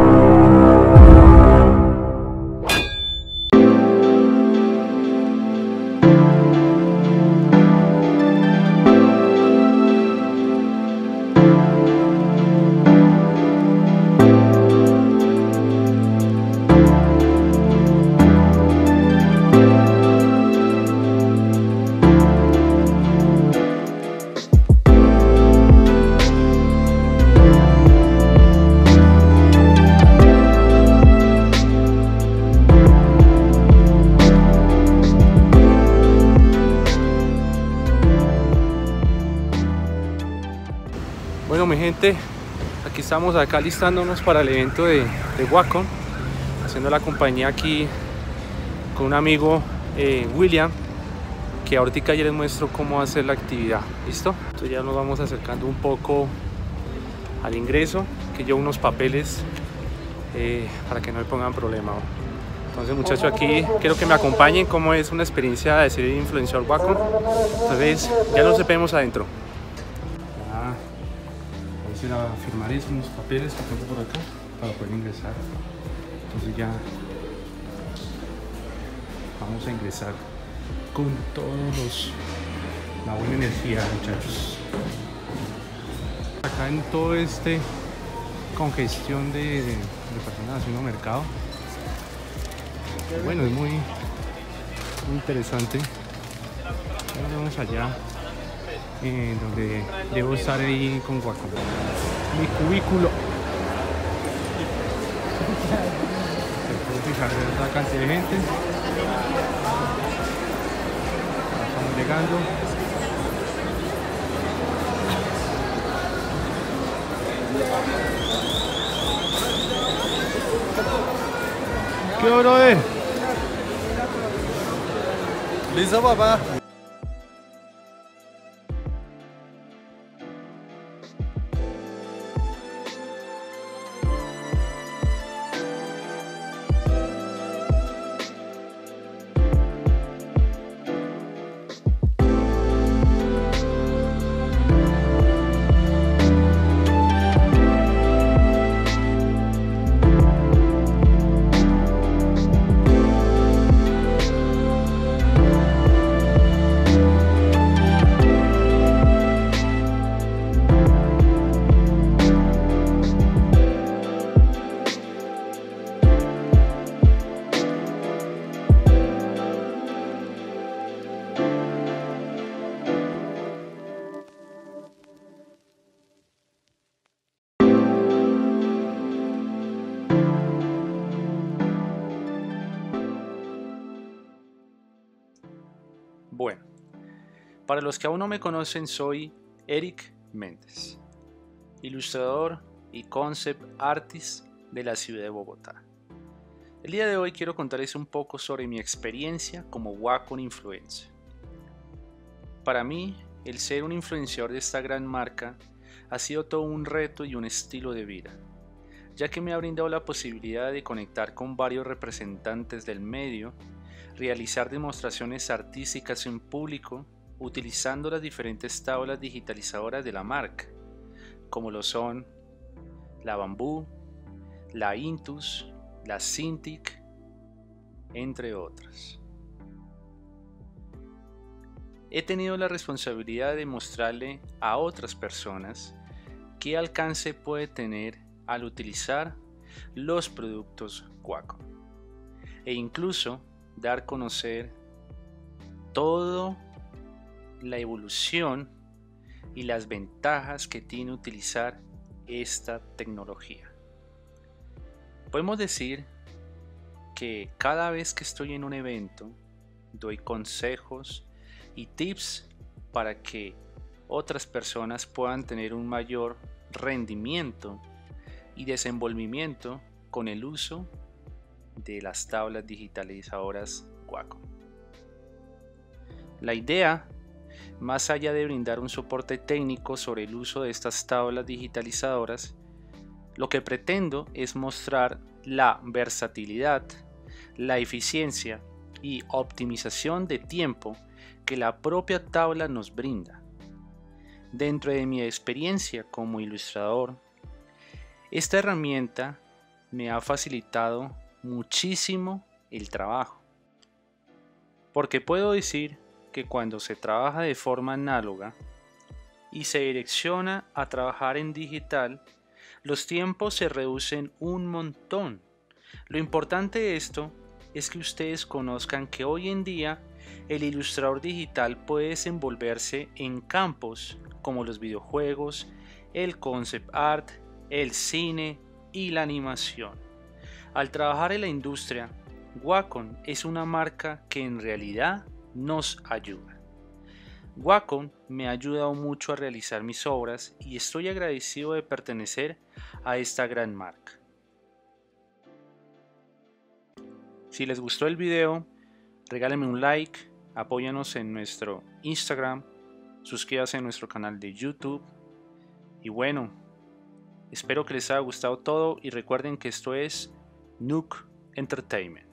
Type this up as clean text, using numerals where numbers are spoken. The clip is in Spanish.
Bueno, mi gente, aquí estamos acá listándonos para el evento de Wacom, haciendo la compañía aquí con un amigo, William, que ahorita ya les muestro cómo hacer la actividad. ¿Listo? Entonces ya nos vamos acercando un poco al ingreso, que llevo unos papeles para que no me pongan problema. Entonces, muchachos, aquí quiero que me acompañen cómo es una experiencia de ser influenciador Wacom. Entonces ya nos vemos adentro. Voy a firmar unos papeles que tengo por acá para poder ingresar. Entonces ya vamos a ingresar con la buena energía, muchachos. Acá en todo este congestión de personas haciendo mercado, bueno, es muy interesante. Ahora vamos allá, donde debo estar ahí con Wacom, mi cubículo. Se puede fijar la cantidad de gente. Estamos llegando. ¿Qué hora es? ¿Listo, papá? Bueno, para los que aún no me conocen, soy Eric Méndez, ilustrador y concept artist de la ciudad de Bogotá. El día de hoy quiero contarles un poco sobre mi experiencia como Wacom Influencer. Para mí, el ser un influenciador de esta gran marca ha sido todo un reto y un estilo de vida, ya que me ha brindado la posibilidad de conectar con varios representantes del medio, realizar demostraciones artísticas en público utilizando las diferentes tablas digitalizadoras de la marca, como lo son la Bamboo, la Intus, la Cintiq, entre otras. He tenido la responsabilidad de mostrarle a otras personas qué alcance puede tener al utilizar los productos Wacom, e incluso dar a conocer toda la evolución y las ventajas que tiene utilizar esta tecnología. Podemos decir que cada vez que estoy en un evento doy consejos y tips para que otras personas puedan tener un mayor rendimiento y desenvolvimiento con el uso de las tablas digitalizadoras Wacom. La idea, más allá de brindar un soporte técnico sobre el uso de estas tablas digitalizadoras, lo que pretendo es mostrar la versatilidad, la eficiencia y optimización de tiempo que la propia tabla nos brinda. Dentro de mi experiencia como ilustrador, esta herramienta me ha facilitado muchísimo el trabajo. Porque puedo decir que cuando se trabaja de forma análoga y se direcciona a trabajar en digital, los tiempos se reducen un montón. Lo importante de esto es que ustedes conozcan que hoy en día el ilustrador digital puede desenvolverse en campos como los videojuegos, el concept art, el cine y la animación. Al trabajar en la industria, Wacom es una marca que en realidad nos ayuda. Wacom me ha ayudado mucho a realizar mis obras y estoy agradecido de pertenecer a esta gran marca. Si les gustó el video, regálenme un like, apóyanos en nuestro Instagram, suscríbanse a nuestro canal de YouTube y bueno, espero que les haya gustado todo y recuerden que esto es Nook Entertainment.